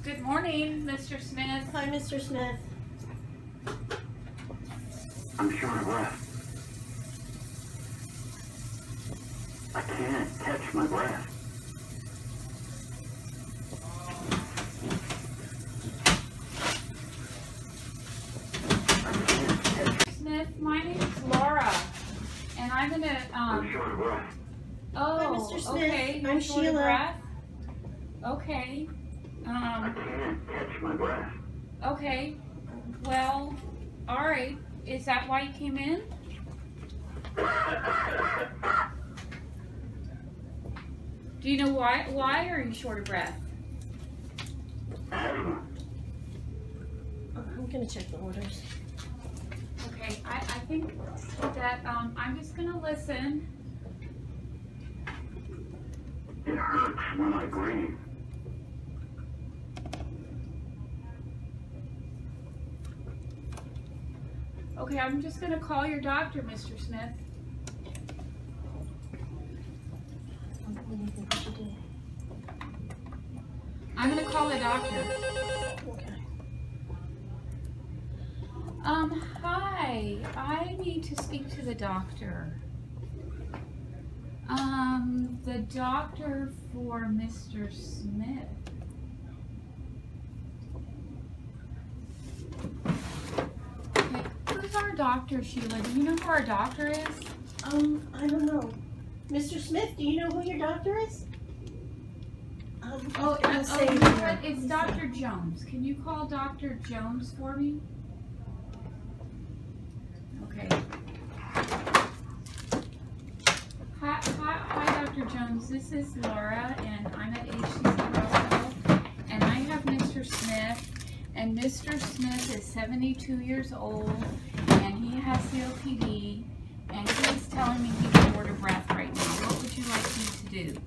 Good morning, Mr. Smith. Hi, Mr. Smith. I'm short of breath. I can't catch my breath. Smith, my name's Laura, and I'm gonna, I'm short of breath. oh, Hi, Mr. Smith. okay, I'm short of Sheila. breath? Okay, I can't catch my breath. okay, well, alright, is that why you came in? Do you know why are you short of breath? Asthma. I'm gonna check the orders. Okay, I think that, I'm just gonna listen. It hurts when I breathe. Okay, I'm just gonna call your doctor, Mr. Smith. What do you think we should do? I'm gonna call the doctor. Okay. Hi, I need to speak to the doctor. The doctor for Mr. Smith. Okay, who's our doctor, Sheila? Do you know who our doctor is? I don't know. Mr. Smith, do you know who your doctor is? I'll say you know here. what? It's Dr. Jones. Can you call Dr. Jones for me? Okay. Hi, Dr. Jones. This is Laura, and I'm at HCC Hospital, and I have Mr. Smith, and Mr. Smith is 72 years old, and he has COPD, and he's telling me he's short of breath right now. What would you like me to do?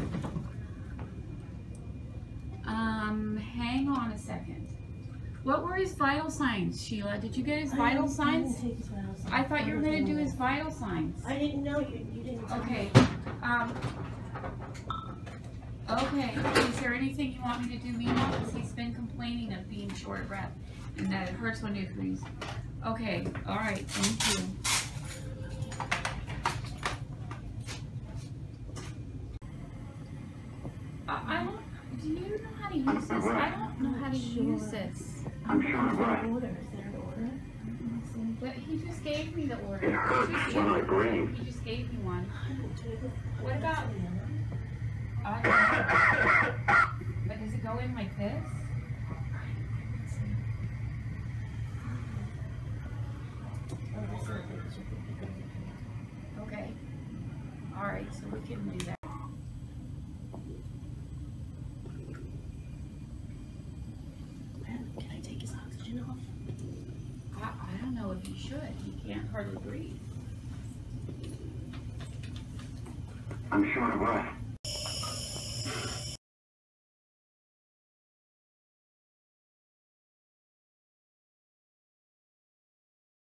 Hang on a second. What were his vital signs, Sheila? Did you get his vital signs? I didn't take his vital signs. I thought you were going to do his vital signs. I didn't know you didn't. tell me. Okay. Okay. Is there anything you want me to do meanwhile? Because he's been complaining of being short of breath and that it hurts when he breathes. Okay. All right. Thank you. I don't. Do you know how to use this? I don't know how to use this. I'm short of breath. Order. Is there an order? But he just gave me the order. It hurts when I breathe. He just gave me one. What about- But does it go in like this? Okay. All right, so we can do that. Can I take his oxygen off? I don't know if you should. He can't hardly breathe. I'm short of breath.